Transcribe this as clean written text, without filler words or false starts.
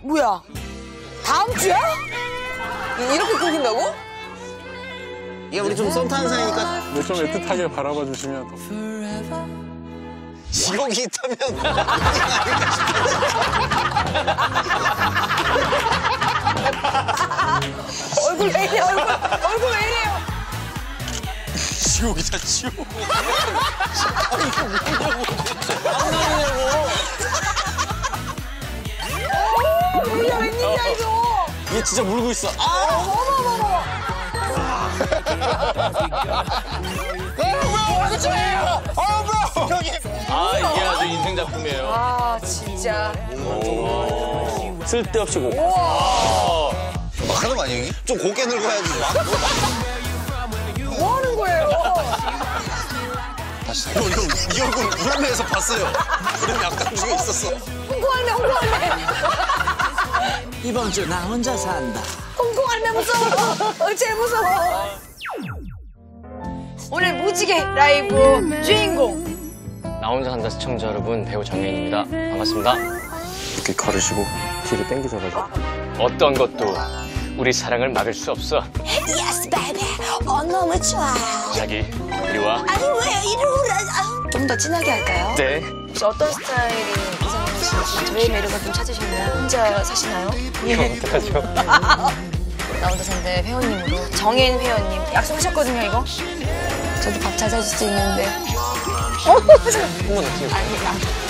뭐야? 다음 주야? 이렇게 끊긴다고? 이게 우리 좀 썸 타는 사이니까 네, 좀 애틋하게 바라봐 주시면 더. 지옥이 있다면 얼굴 왜 이래? 얼굴 왜 이래요? 지옥이다 지옥. 웬일이야 웬일이야 이거? 얘 진짜 물고 있어. 어머머머머. 아, 이게 아주 인생 작품이에요. 아 진짜. 쓸데없이 고. 막 하는 거 아니에요? 좀 곱게 늙어야지. 뭐 하는 거예요? 이 얼굴 불안해서 봤어요. 그런 약간 중에 있었어. 홍콩할매 홍콩할매. 이번 주 나 혼자 산다. 홍콩할매 무서워. 제일 무서워. 오늘 무지개 라이브 주인공. 나 혼자 산다 시청자 여러분, 배우 정혜인입니다. 반갑습니다. 이렇게 가르시고 뒤를 당기셔가지고. 어떤 것도 우리 사랑을 막을 수 없어. Yes, baby. 너무 좋아. 자기, 이리 와. 아니 왜 이리 오라? 좀 더 진하게 할까요? 네. 혹시 어떤 스타일이 이상형 씨 저의 매력을 좀 찾으셨나요? 혼자 사시나요? 어떡하죠? 나 혼자 산대 회원님으로 정혜인 회원님 약속하셨거든요 이거. 저도 밥 잘 사줄 수 있는데. 한번 어떻게 아니